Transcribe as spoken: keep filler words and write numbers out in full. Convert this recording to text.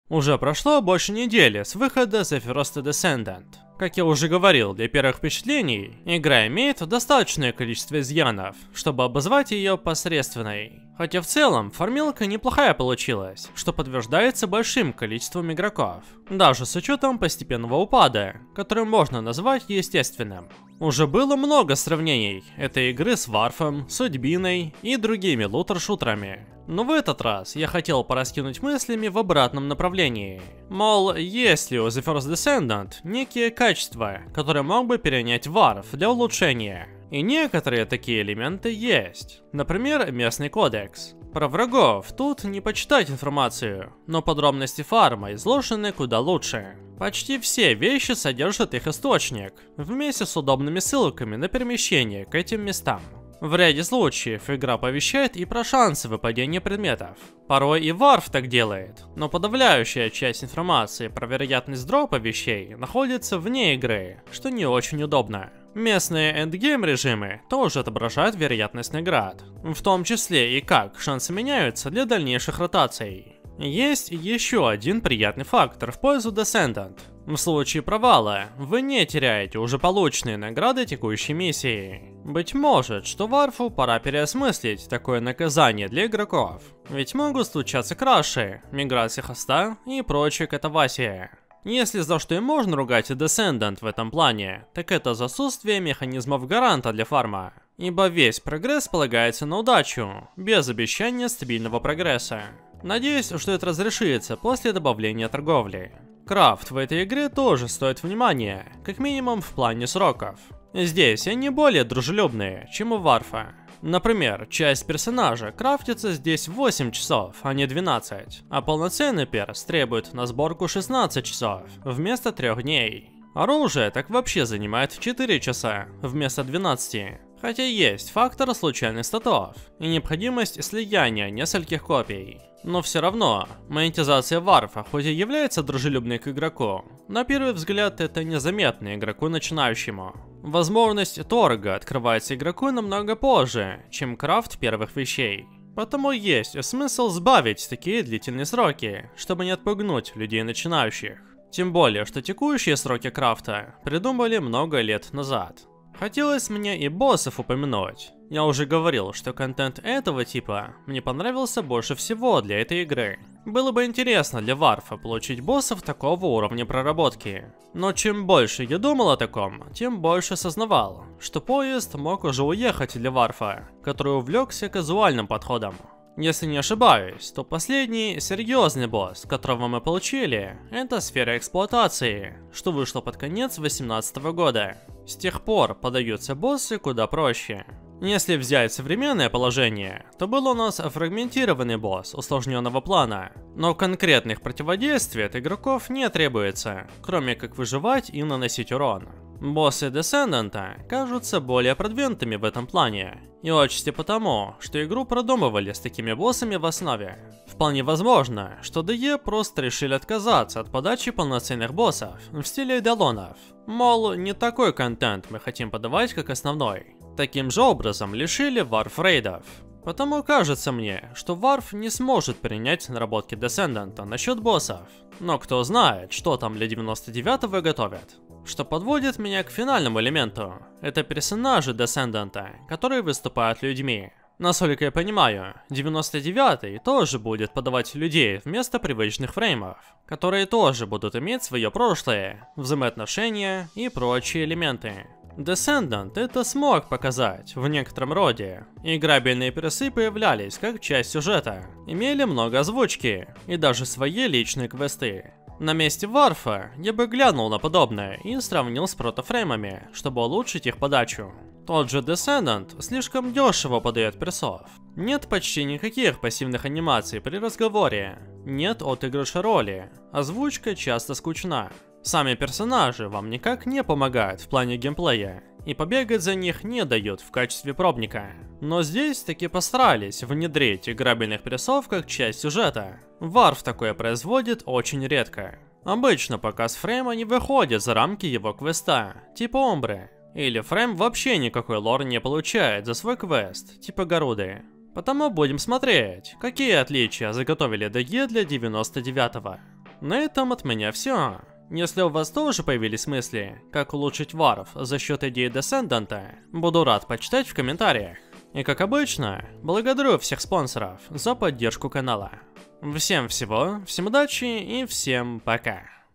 Уже прошло больше недели с выхода The First Descendant. Как я уже говорил, для первых впечатлений, игра имеет достаточное количество изъянов, чтобы обозвать ее посредственной. Хотя в целом, фармилка неплохая получилась, что подтверждается большим количеством игроков. Даже с учетом постепенного упада, который можно назвать естественным. Уже было много сравнений этой игры с Варфом, Судьбиной и другими лутер-шутерами. Но в этот раз я хотел пораскинуть мыслями в обратном направлении. Мол, есть ли у The First Descendant некие качества, которые мог бы перенять Варф для улучшения. И некоторые такие элементы есть. Например, местный кодекс. Про врагов тут не почитать информацию, но подробности фарма изложены куда лучше. Почти все вещи содержат их источник, вместе с удобными ссылками на перемещение к этим местам. В ряде случаев игра оповещает и про шансы выпадения предметов. Порой и Варф так делает, но подавляющая часть информации про вероятность дропа вещей находится вне игры, что не очень удобно. Местные эндгейм режимы тоже отображают вероятность наград, в том числе и как шансы меняются для дальнейших ротаций. Есть еще один приятный фактор в пользу Descendant. В случае провала, вы не теряете уже полученные награды текущей миссии. Быть может, что Варфу пора переосмыслить такое наказание для игроков. Ведь могут случаться краши, миграция хоста и прочая катавасия. Если за что и можно ругать Descendant в этом плане, так это за отсутствие механизмов гаранта для фарма. Ибо весь прогресс полагается на удачу, без обещания стабильного прогресса. Надеюсь, что это разрешится после добавления торговли. Крафт в этой игре тоже стоит внимания, как минимум в плане сроков. Здесь они более дружелюбные, чем у Варфа. Например, часть персонажа крафтится здесь восемь часов, а не двенадцать, а полноценный перс требует на сборку шестнадцать часов, вместо трёх дней. Оружие так вообще занимает четыре часа, вместо двенадцати. Хотя есть фактор случайных статов и необходимость слияния нескольких копий. Но все равно, монетизация Варфа хоть и является дружелюбной к игроку, на первый взгляд это незаметно игроку начинающему. Возможность торга открывается игроку намного позже, чем крафт первых вещей. Потому есть смысл сбавить такие длительные сроки, чтобы не отпугнуть людей начинающих. Тем более, что текущие сроки крафта придумали много лет назад. Хотелось мне и боссов упомянуть. Я уже говорил, что контент этого типа мне понравился больше всего для этой игры. Было бы интересно для Варфа получить боссов такого уровня проработки. Но чем больше я думал о таком, тем больше осознавал, что поезд мог уже уехать для Варфа, который увлекся казуальным подходом. Если не ошибаюсь, то последний серьезный босс, которого мы получили, это сфера эксплуатации, что вышло под конец две тысячи восемнадцатого года. С тех пор подаются боссы куда проще. Если взять современное положение, то был у нас фрагментированный босс усложненного плана, но конкретных противодействий от игроков не требуется, кроме как выживать и наносить урон. Боссы Descendant кажутся более продвинутыми в этом плане, и отчасти потому, что игру продумывали с такими боссами в основе. Вполне возможно, что ди и просто решили отказаться от подачи полноценных боссов в стиле эдалонов. Мол, не такой контент мы хотим подавать как основной. Таким же образом лишили Варф рейдов. Потому кажется мне, что Варф не сможет принять наработки Descendant насчет боссов. Но кто знает, что там для девяносто девятого готовят. Что подводит меня к финальному элементу. Это персонажи Descendant, которые выступают людьми. Насколько я понимаю, девяносто девятый тоже будет подавать людей вместо привычных фреймов, которые тоже будут иметь свое прошлое, взаимоотношения и прочие элементы. Descendant это смог показать в некотором роде. Играбельные персы появлялись как часть сюжета, имели много озвучки и даже свои личные квесты. На месте Варфа я бы глянул на подобное и сравнил с протофреймами, чтобы улучшить их подачу. Тот же Descendant слишком дешево подает персов. Нет почти никаких пассивных анимаций при разговоре, нет отыгрыша роли, озвучка часто скучна. Сами персонажи вам никак не помогают в плане геймплея, и побегать за них не дают в качестве пробника. Но здесь таки постарались внедрить играбельных персов как часть сюжета. Варф такое производит очень редко. Обычно показ фрейма не выходит за рамки его квеста, типа Омбры. Или фрейм вообще никакой лор не получает за свой квест, типа Гаруды. Потому будем смотреть, какие отличия заготовили ди и для девяносто девятого. На этом от меня все. Если у вас тоже появились мысли, как улучшить варов за счет идеи Descendant, буду рад почитать в комментариях. И как обычно, благодарю всех спонсоров за поддержку канала. Всем всего, всем удачи и всем пока.